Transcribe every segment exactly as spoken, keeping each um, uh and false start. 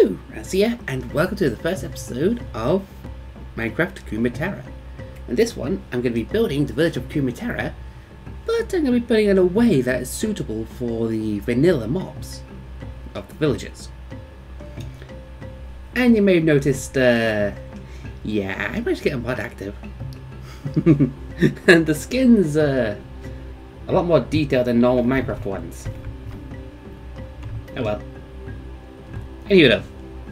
Hello, Ranos here, and welcome to the first episode of Minecraft Kumaterra. In this one, I'm going to be building the village of Kumaterra, but I'm going to be building it in a way that is suitable for the vanilla mobs of the villagers. And you may have noticed, uh, yeah, I managed to get a mod active. And the skin's uh, a lot more detailed than normal Minecraft ones. Oh well. Anyway though,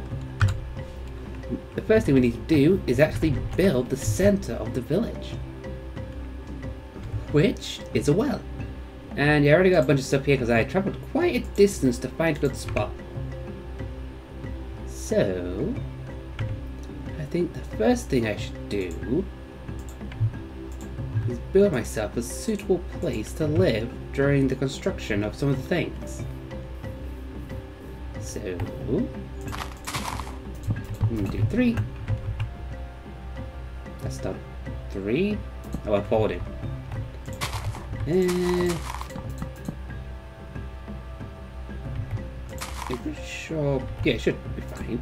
the first thing we need to do is actually build the center of the village, which is a well. And yeah, I already got a bunch of stuff here because I traveled quite a distance to find a good spot. So, I think the first thing I should do is build myself a suitable place to live during the construction of some of the things. So, I'm gonna do three. That's not three. Oh, I'm forwarding. And I'm pretty sure. Yeah, it should be fine.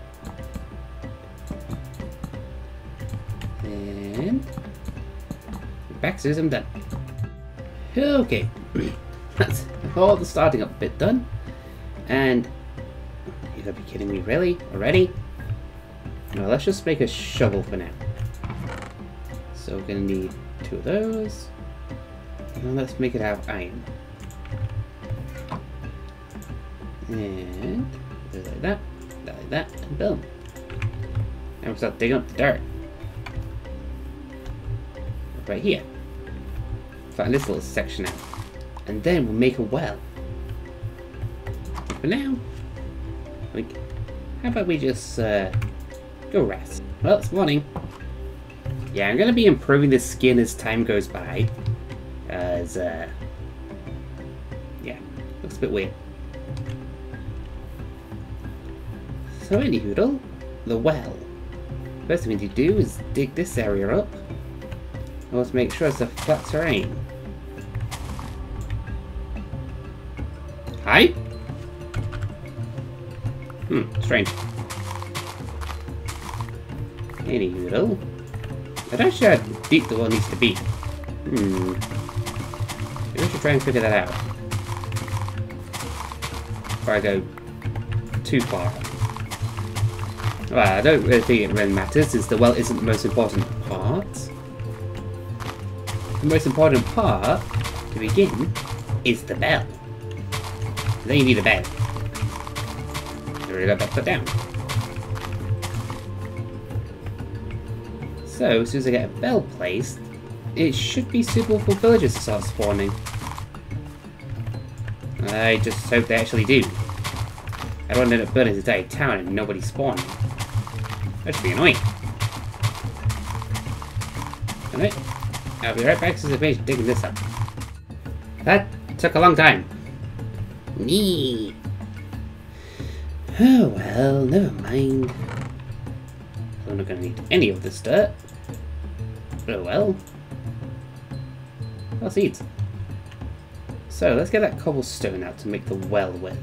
And back says I'm done. Okay, that's all the starting up bit done. And you gotta be kidding me, really? Already? Well, let's just make a shovel for now. So we're gonna need two of those. And let's make it out of iron. And like that, like that, and boom. And we'll start digging up the dirt. Right here. Find this little section out. And then we'll make a well. For now, like, how about we just uh, go rest? Well, it's morning. Yeah, I'm gonna be improving the skin as time goes by, as uh, yeah, looks a bit weird. So anyhoodle, the well. First thing we need to do is dig this area up. Let's make sure it's a flat terrain. Hi. Hmm, strange. Anyhoodle. I don't know how deep the well needs to be. Hmm. Maybe I should try and figure that out. Before I go too far. Well, I don't really think it really matters, since the well isn't the most important part. The most important part, to begin, is the bell. Then you need a bell. Already got that put down. So, as soon as I get a bell placed, it should be suitable for villagers to start spawning. I just hope they actually do. I don't want to end up building this entire town and nobody spawning. That should be annoying. Alright, I'll be right back since I finished digging this up. That took a long time. Nee. Oh well, never mind. I'm not going to need any of this dirt. Oh well. Oh, seeds. So let's get that cobblestone out to make the well with.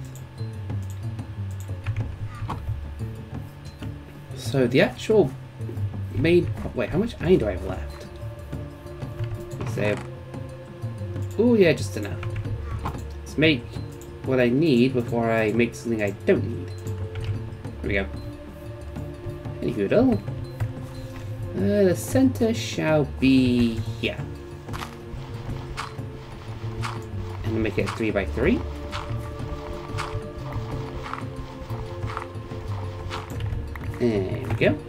So the actual main... Wait, how much iron do I have left? Let's say... Oh yeah, just enough. Let's make what I need before I make something I don't need. There we go. Anyhoodle. Uh, the center shall be here. And make it three by three. There we go.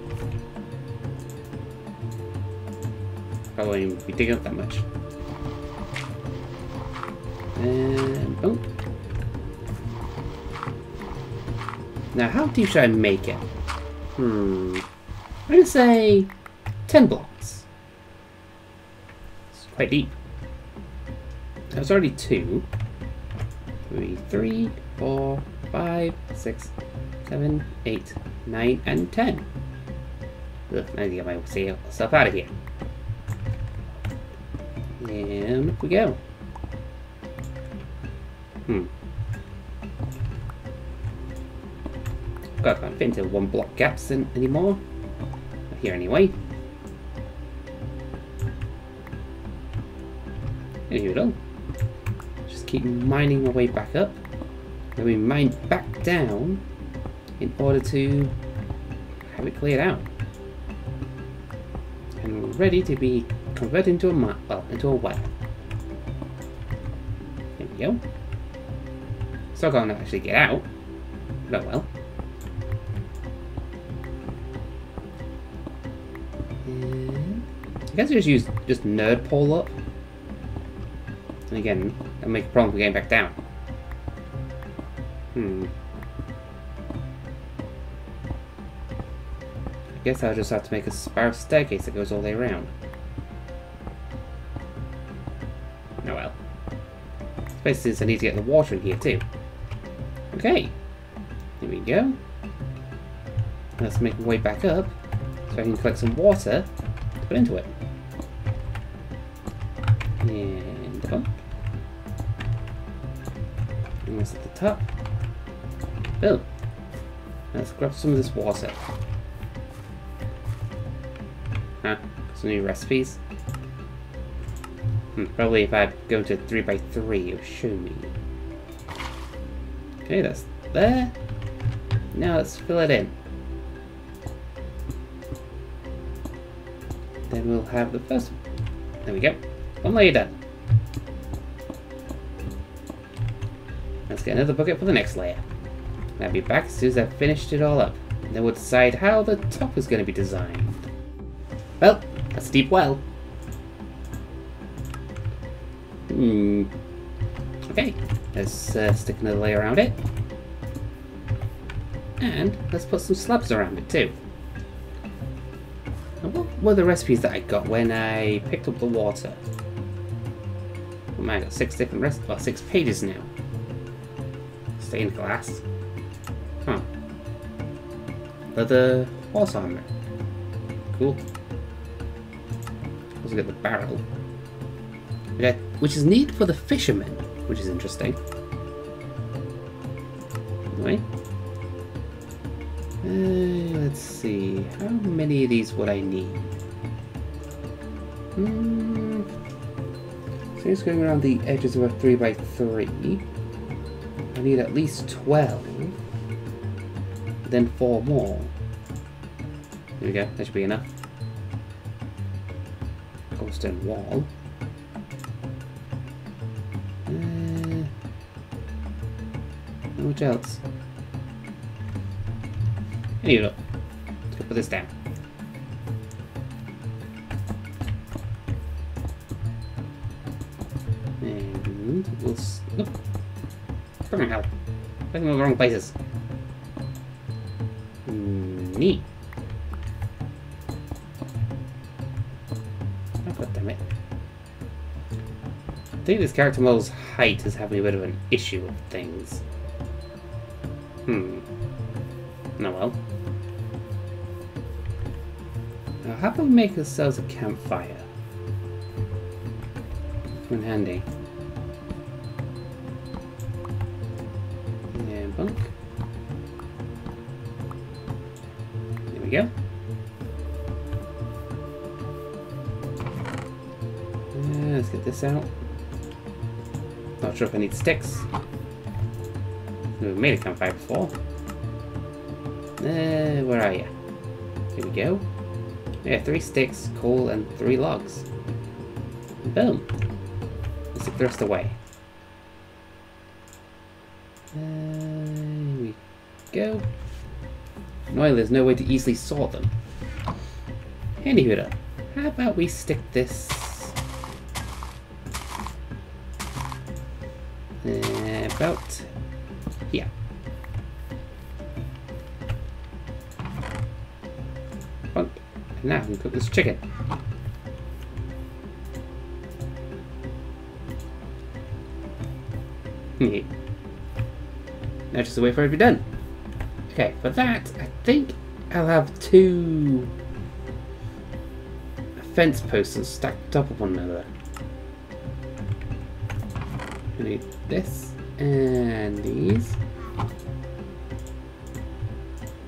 Probably won't be digging up that much. And boom. Now, how deep should I make it? Hmm. I'm gonna say ten blocks. It's quite deep. That was already two. Three, three, four, five, six, seven, eight, nine, and ten. Ugh, I need to get myself out of here. And up we go. Hmm. God, I can't fit into one block gaps in, anymore. Not here anyway. Anyway, just keep mining my way back up. Then we mine back down in order to have it cleared out. And we're ready to be converted into a mine, well, into a well. There we go. Still can't actually get out. But well. And I guess I just use just nerd pole up. And again, that'll make a problem for getting back down. Hmm. I guess I'll just have to make a spiral staircase that goes all the way around. Oh well. Especially since I need to get the water in here too. Okay. Here we go. Let's make my way back up so I can collect some water to put into it. And up. Almost at the top. Boom. Let's grab some of this water. Huh? Some new recipes. Hmm, probably if I go to three by three, it'll show me. Okay, that's there. Now let's fill it in. Then we'll have the first one. There we go. One layer done. Let's get another bucket for the next layer. I'll be back as soon as I've finished it all up. And then we'll decide how the top is going to be designed. Well, that's a deep well. Hmm. Okay, let's uh, stick another layer around it. And let's put some slabs around it too. Now, what were the recipes that I got when I picked up the water? Oh man, I got six different recipes, well, six pages now. Stained glass. Huh. Leather horse armor. Cool. Also got the barrel. Okay, which is neat for the fishermen, which is interesting. Anyway. Uh, let's see. How many of these would I need? Hmm. So it's going around the edges of a three by three. I need at least twelve. Then four more. There we go. That should be enough. Cobblestone wall. Uh, how much else? Anyway, look. Let's go put this down. And we'll... Nope. Fucking hell. I'm in the wrong places. Mm, neat. Oh, God damn it. I think this character model's height is having a bit of an issue with things. Hmm. No, well. Now, how can we make ourselves a campfire? Come in handy. Yeah, bunk. There we go. Uh, let's get this out. Not sure if I need sticks. We've made a campfire before. Uh, where are you? Here we go. Yeah, three sticks, coal, and three logs. Boom. Let's take the rest away. Uh, here we go. Annoyingly, there's no way to easily sort them. Anywho, how about we stick this uh, about here. Bunk. And now we can cook this chicken. Now just wait for it to be done. Okay, for that, I think I'll have two fence posts stacked on top of one another. I need this and these.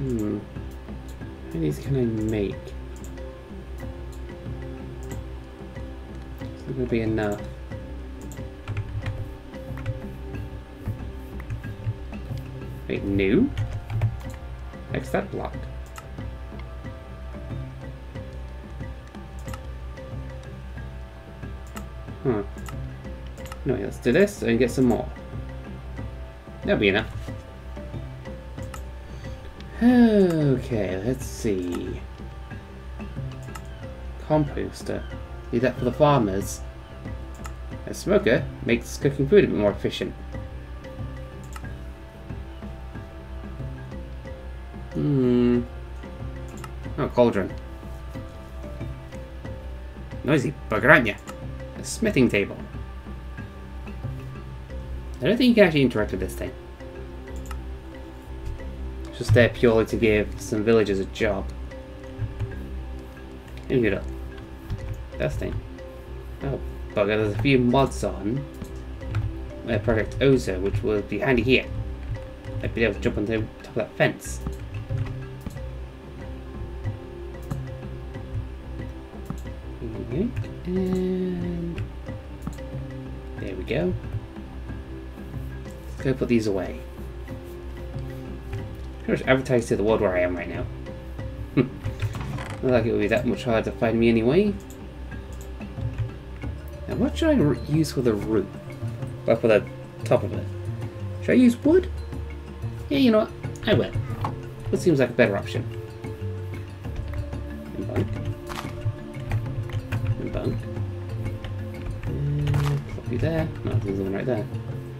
Hmm. How many of these can I make? It's not going to be enough. Wait, new? Next that block. Huh. No, let's do this and get some more. That'll be enough. Okay, let's see. Composter. Need that for the farmers. A smoker makes cooking food a bit more efficient. Hmm. Oh, cauldron. Noisy bugger, aren't you? A smithing table. I don't think you can actually interact with this thing. It's just there purely to give some villagers a job. Look it up. That thing. Oh, bugger, there's a few mods on uh, Project Outtro, which will be handy here. I'd be able to jump on the top of that fence. Okay, and there we go. Let's go put these away. Pretty much advertise to the world where I am right now. Not like it would be that much harder to find me anyway. Now, what should I use for the roof? Well, for the top of it. Should I use wood? Yeah, you know what? I will. Wood seems like a better option. And bunk. And bunk. And plop you there. No, there's one right there.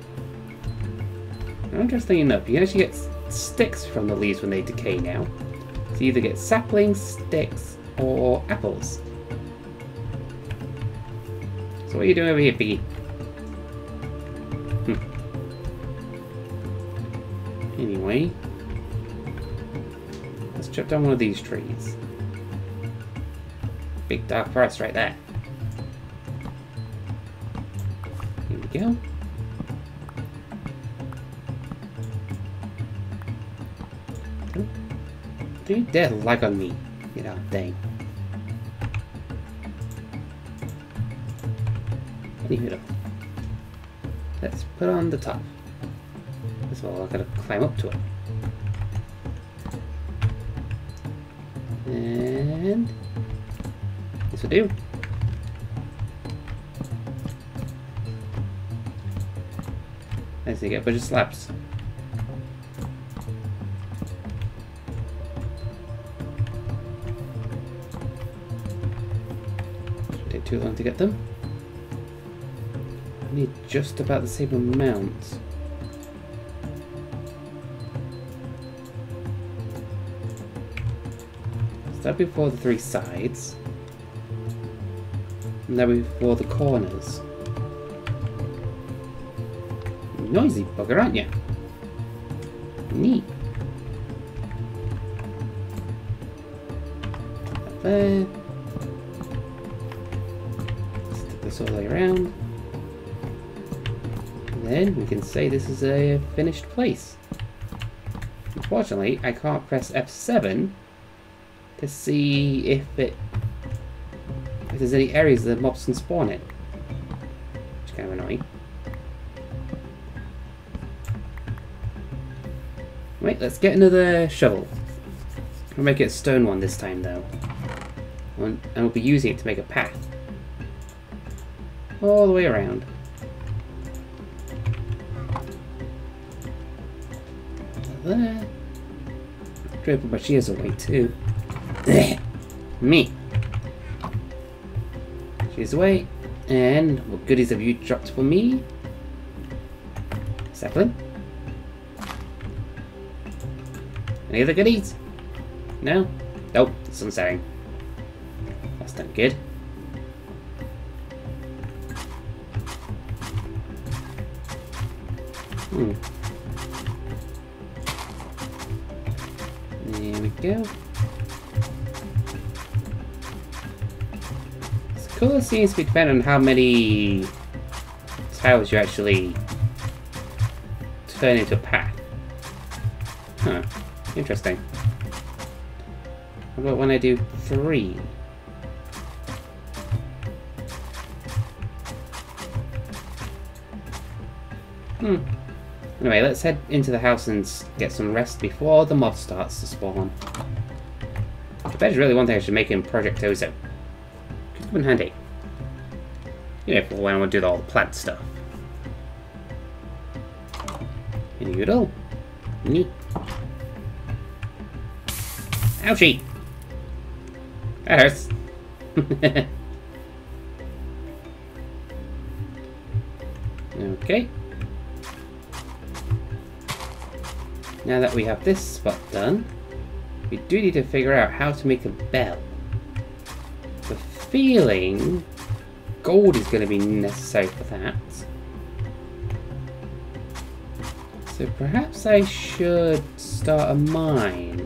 Now, interesting enough, you can actually get sticks from the leaves when they decay now. So you either get saplings, sticks, or apples. So what are you doing over here, Piggy? Hmm. Anyway, let's chop down one of these trees. Big dark forest right there. Here we go. Don't you dare lag on me, you know, dang. Anywho, let's put on the top. That's all, I've got to climb up to it. And this will do. Nice to get a bunch of slabs. Shouldn't take too long to get them. I need just about the same amount. So that'll be for the three sides. And that'll be for the corners. Noisy bugger, aren't you? Neat. That there. Stick this all the way around. Then we can say this is a finished place. Unfortunately, I can't press F seven to see if it if there's any areas that mobs can spawn in. Which is kind of annoying. Wait, let's get another shovel. We'll make it a stone one this time though. And we'll be using it to make a path. All the way around. There. Try to put my shears away too. Me. Shears away. And what goodies have you dropped for me? Sapling. Any other goodies? No? Nope, sun's setting. That's not good. Hmm. There we go. This colour seems to be dependent on how many tiles you actually turn into a path. Huh. Interesting. How about when I do three? Hmm. Anyway, let's head into the house and get some rest before the mob starts to spawn. I bet you really one thing I should make in Project Ozo. Could come in handy. You know, for when I want to do all the plant stuff. Noodle. Neat. Ouchie! That hurts. Okay. Now that we have this spot done, we do need to figure out how to make a bell. The feeling gold is going to be necessary for that. So perhaps I should start a mine.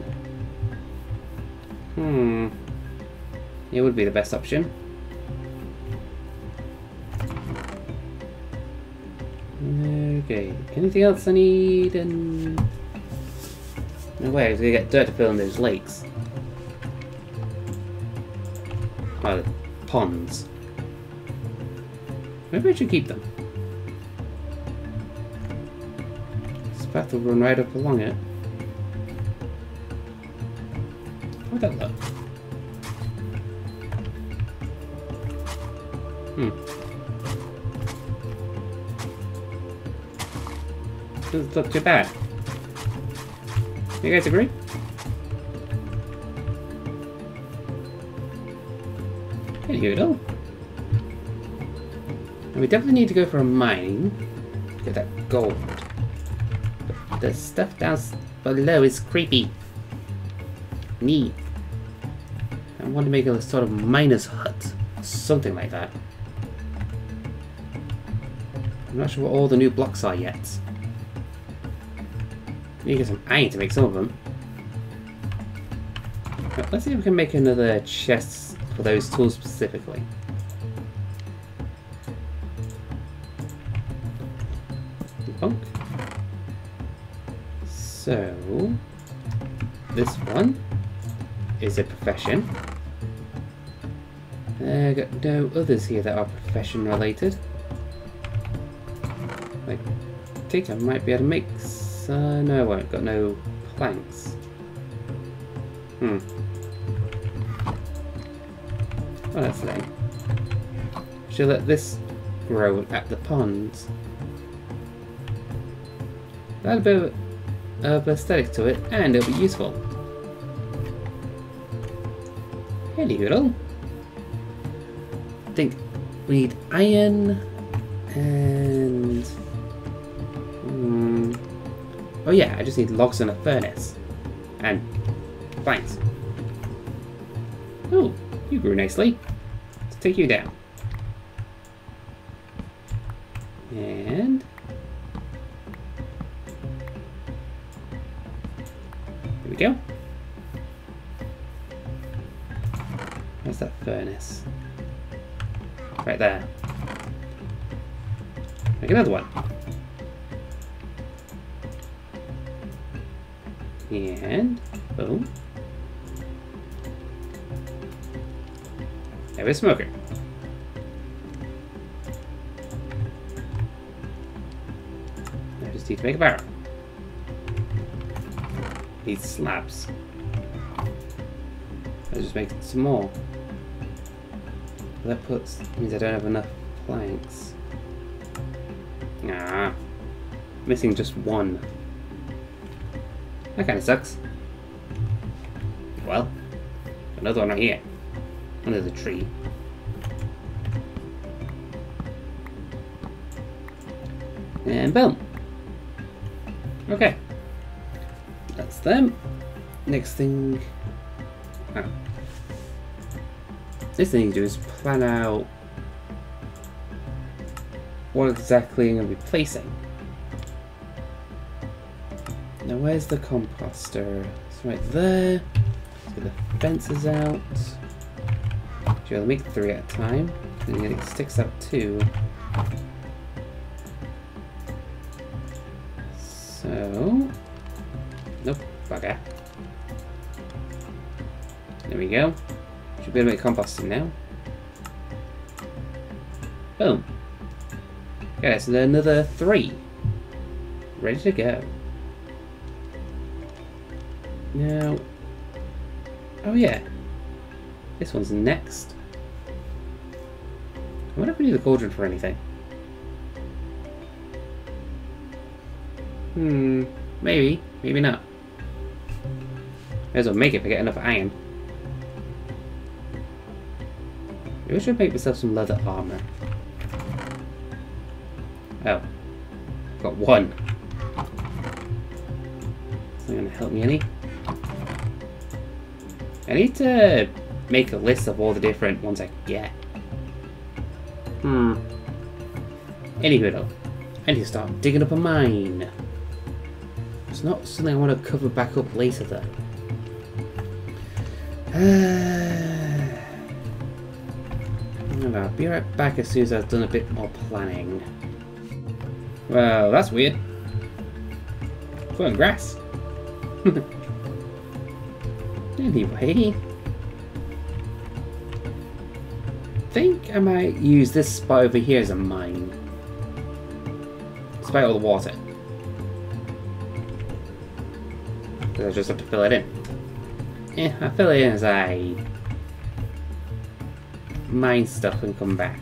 Hmm. It would be the best option. Okay. Anything else I need? And no way, I was gonna get dirt to fill in those lakes. Oh, the ponds. Maybe I should keep them. This path will run right up along it. How would that look? Hmm. Doesn't look too bad. You guys agree? Hey, Hoodle. And we definitely need to go for a mine to get that gold. But the stuff down below is creepy. Neat. I want to make a sort of miner's hut. Something like that. I'm not sure what all the new blocks are yet. Need to get some iron to make some of them. But let's see if we can make another chest for those tools specifically. Bonk. So, this one is a profession. I got no others here that are profession related. I think I might be able to make. Uh, no, I won't. Got no planks. Hmm. Oh, that's lame. Should let this grow at the ponds. Add a bit of aesthetic to it, and it'll be useful. Hey, Hoodle. I think we need iron and. Hmm. Oh yeah, I just need logs and a furnace. And planks. Oh, you grew nicely. Let's take you down. And... there we go. Where's that furnace? Right there. Make another one. And boom. Have a smoker. I just need to make a barrel. Need slabs. I'll just make some more. That puts means I don't have enough planks. Ah, missing just one. That kind of sucks. Well, another one right here, under the tree. And boom. Okay, that's them. Next thing, oh. This thing to do is plan out what exactly I'm going to be placing. Now where's the composter? It's right there. Let's get the fences out. Actually, I'll make three at a time. And then it sticks out two. So... nope, bugger. There we go. Should be able to make composting now. Boom. Okay, so another three. Ready to go. Now... Oh yeah. This one's next. I wonder if we need the cauldron for anything. Hmm, maybe, maybe not. May as well make it if I get enough iron. Maybe I should make myself some leather armor. Oh, got one. Is that gonna help me any? I need to make a list of all the different ones I can get. Hmm. Anywho though, I need to start digging up a mine. It's not something I want to cover back up later though. Uh, I'll be right back as soon as I've done a bit more planning. Well, that's weird. Growing grass. Anyway, I think I might use this spot over here as a mine. Despite all the water. Because I just have to fill it in. Yeah, I fill it in as I mine stuff and come back.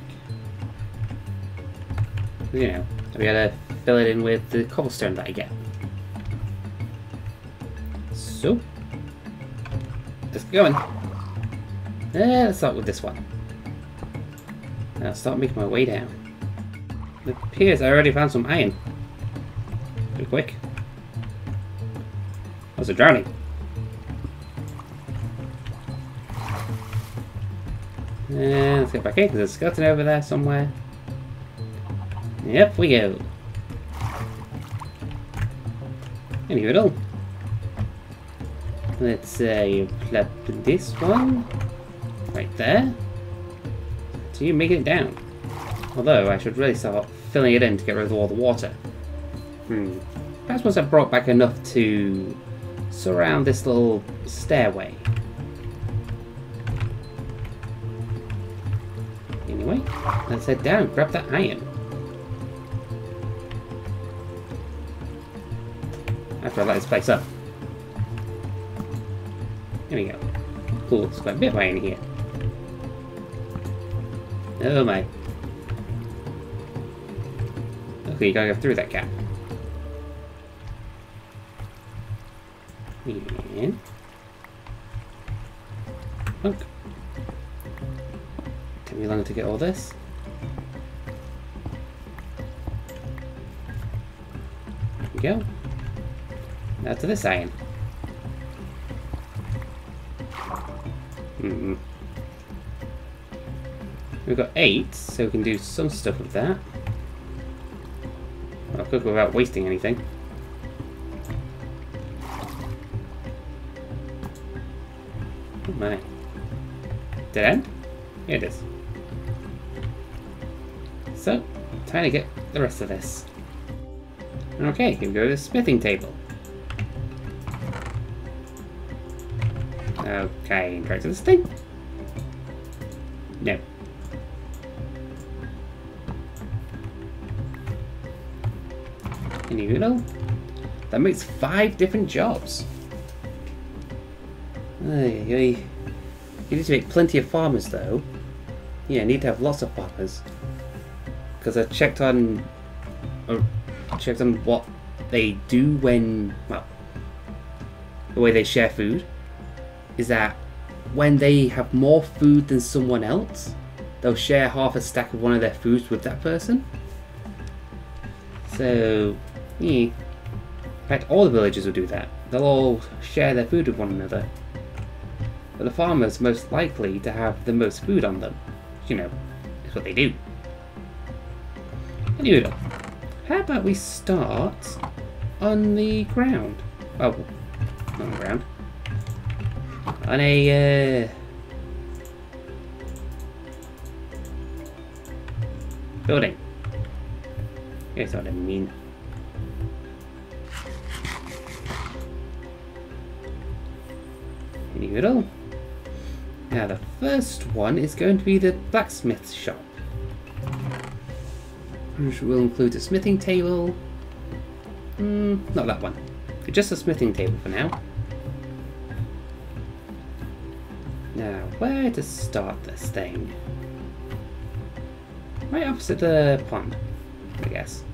You know, I gotta fill it in with the cobblestone that I get. So, let's get going. Uh, let's start with this one. I'll start making my way down. It appears I already found some iron. Pretty quick. Was it drowning? And let's get back in because there's a skeleton over there somewhere. Yep, we go. Anyway, let's uh, plop this one right there. So you make it down. Although I should really start filling it in to get rid of all the water. Hmm. Perhaps once I've brought back enough to surround this little stairway. Anyway, let's head down, grab that iron. After I light this place up. There we go. Cool, there's quite a bit of iron here. Oh my. Okay, you gotta go through that gap. And... Look. Take me long to get all this. There we go. Now to this iron. Hmm. We've got eight, so we can do some stuff with that. I'll cook without wasting anything. Oh my. Dead end? Here it is. So, time to get the rest of this. Okay, here we go to the smithing table. Okay, and try to this thing. No. Any noodle? That makes five different jobs. Ay, ay. You need to make plenty of farmers though. Yeah, I need to have lots of farmers. Because I checked on or checked on what they do when, well, the way they share food is that when they have more food than someone else, they'll share half a stack of one of their foods with that person. So, yeah. In fact, all the villagers will do that. They'll all share their food with one another. But the farmers most likely to have the most food on them. You know, it's what they do. Anyway, how about we start on the ground? Oh, not on the ground. On a, uh... building. That's what I mean. Any little? Now the first one is going to be the blacksmith shop, which will include a smithing table. Hmm, not that one. Just a smithing table for now. Now, where to start this thing? Right opposite the pond, I guess.